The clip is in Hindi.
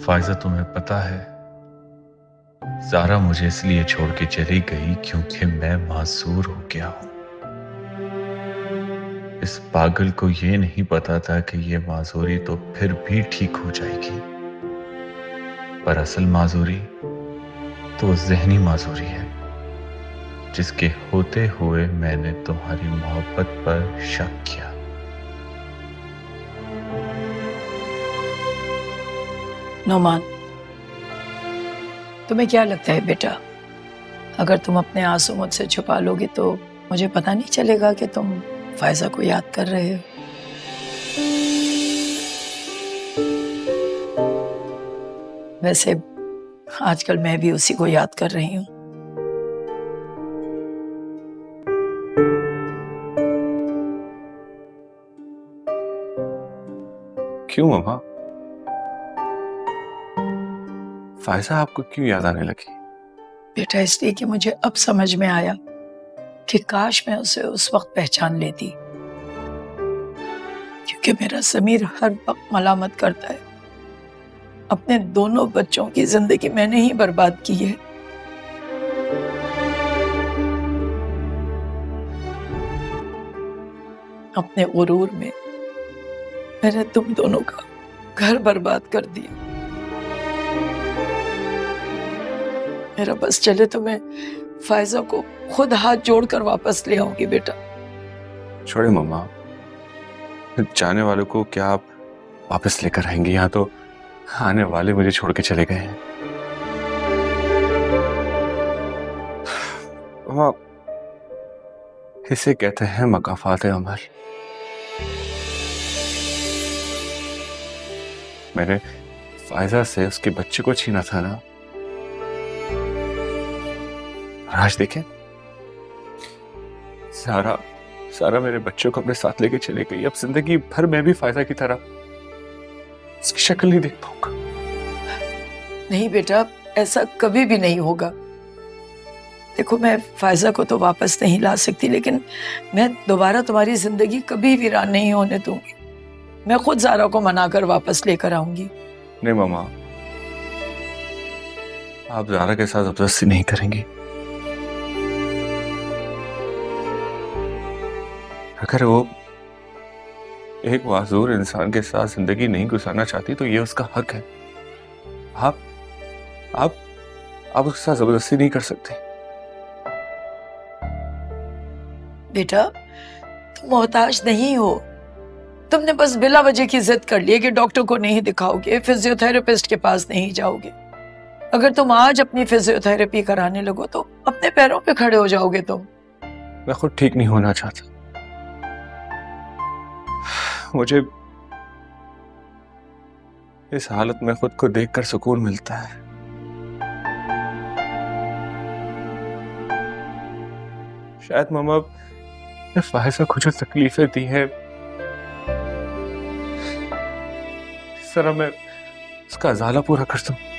फायजा, तुम्हें पता है, ज़ारा मुझे इसलिए छोड़ के चली गई क्योंकि मैं मासूर हो गया हूं। इस पागल को ये नहीं पता था कि ये माजूरी तो फिर भी ठीक हो जाएगी, पर असल माजूरी तो ज़हनी माजूरी है, जिसके होते हुए मैंने तुम्हारी मोहब्बत पर शक किया। नोमान, तुम्हें क्या लगता है बेटा, अगर तुम अपने आंसू मुझसे छुपा लोगे तो मुझे पता नहीं चलेगा कि तुम फायजा को याद कर रहे हो? वैसे आजकल मैं भी उसी को याद कर रही हूँ। क्यों मम्मा? फायजा आपको क्यों याद आने लगी? बेटा इसलिए कि मुझे अब समझ में आया कि काश मैं उसे उस वक्त पहचान लेती, क्योंकि मेरा ज़मीर हर वक्त मलामत करता है। अपने दोनों बच्चों की जिंदगी मैंने ही बर्बाद की है। अपने गुरूर में मैंने तुम दोनों का घर बर्बाद कर दिया। मेरा बस चले तो मैं फायजा को खुद हाथ जोड़कर वापस ले आऊंगी बेटा। छोड़े मम्मा, जाने वालों को क्या आप वापस लेकर आएंगी? यहाँ तो आने वाले मुझे छोड़ के चले गए हैं। मम्मा, इसे कहते हैं मकाफात अमल। मैंने फायजा से उसके बच्चे को छीना था ना, आज देखें, सारा मेरे बच्चों को अपने साथ लेके चले गई। अब जिंदगी भर मैं भी फायदा की तरह उसकी शक्ल नहीं देख पाऊंगा। नहीं बेटा, ऐसा कभी भी नहीं होगा। देखो, मैं फायजा को तो वापस नहीं ला सकती, लेकिन मैं दोबारा तुम्हारी जिंदगी कभी वीरान नहीं होने दूंगी। मैं खुद ज़ारा को मनाकर वापस लेकर आऊंगी। नहीं मामा, आप ज़ारा के साथ जबरदस्ती नहीं करेंगी। अगर वो एक माजूर इंसान के साथ जिंदगी नहीं गुजारना चाहती तो ये उसका हक है। आप उसके साथ जबरदस्ती नहीं कर सकते। बेटा, तुम मोहताज नहीं हो। तुमने बस बिला वजह की जिद कर ली कि डॉक्टर को नहीं दिखाओगे, फिजियोथेरेपिस्ट के पास नहीं जाओगे। अगर तुम आज अपनी फिजियोथेरेपी कराने लगो तो अपने पैरों पे खड़े हो जाओगे तुम। मैं खुद ठीक नहीं होना चाहता। मुझे इस हालत में खुद को देखकर सुकून मिलता है। शायद मामा, फायजा को जो तकलीफें दी है, इस तरह मैं उसका अजाला पूरा कर दूं।